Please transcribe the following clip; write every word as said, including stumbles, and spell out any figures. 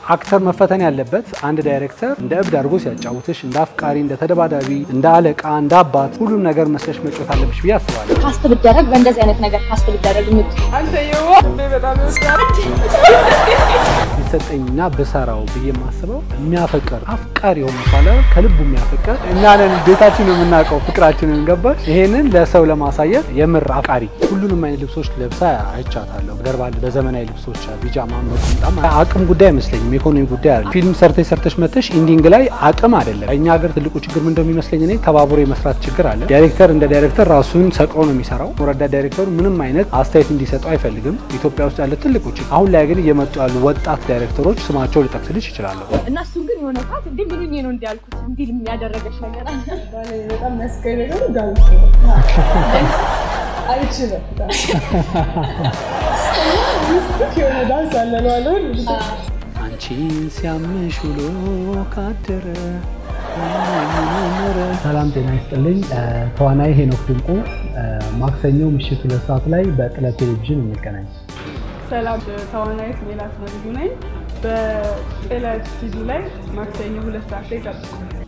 አክተር መፈተን ያለበት አንድ ዳይሬክተር እንደ እብድ አድርጎ ሲያጫውትሽ እንደ አፍቃሪ እንደ ተደባዳቢ እንደ አለቃ እንደ አባት ሁሉም ነገር መስለሽ መጫወት አለብሽ ብዬ አስባለሁ። ካስት ብትደረግ በእንደዚህ አይነት ነገር ካስት ብትደረግ ምት አንተ ይወ በጣም ይሰጠኝና በሰራው ብዬ ማስበው የሚያፈቅር አፍቃሪ ሆኖ ሳለ ከልቡ የሚያፈቅር እኛ ነን ቤታችን ነው የምናውቀው ፍቅራችንን ገባሽ ይሄንን ለሰው ለማሳየት የምር አፍቃሪ ሁሉንም አይነት ልብሶች ለብሳ አይቻታለሁ ገርባል በዘመናዊ ልብሶች ቢጃማ መቁምጣም አቅም ጉዳይ አይመስለኝም ኢኮኖሚ ጉዳይ አይደለም ፊልም ሰርተሽ ሰርተሽ መተሽ ኢንዲንግ ላይ አቅም አይደለም እኛ ሀገር ትልቁ ችግር ምን እንደሚመስለኝ እኔ ተባብሮ የመስራት ችግር አለ ዳይሬክተር እንደ ዳይሬክተር ራሱን ሰቅሮ ነው የሚሰራው ወረዳ ዳይሬክተሩ ምንም አይነት አስተያየት እንዲሰጠው አይፈልግም ኢትዮጵያ ውስጥ ያለ ትልቁ ችግር አሁን ላይ ግን እየመጡ ያሉ ወጣት ዳይሬክተሮች ስማቸው ልጠቅስልሽ ይችላል እና እሱ ግን የሆነ ፋት እንዴ ምንኝ ነው እንዲያልኩት እንዲል የሚያደርገሽ ነገር አለ በጣም መስከረም ነው ዳንስ አይችልም የሆነ ዳንስ አለ ነው አለ አንቺን ሲያምሽ ውሎ ካደረ ሰላም ጤና ይስጥልኝ ተዋናይ ሄኖክ ድንቁ ማክሰኞ ምሽት ሁለት ሰዓት ላይ በጥለት ቴሌቪዥን እንገናኝ ሰላም ተዋናይት ሜላት ነብዩ ነኝ በጥለት ቲቪ ላይ ማክሰኞ ሁለት ሰዓት ላይ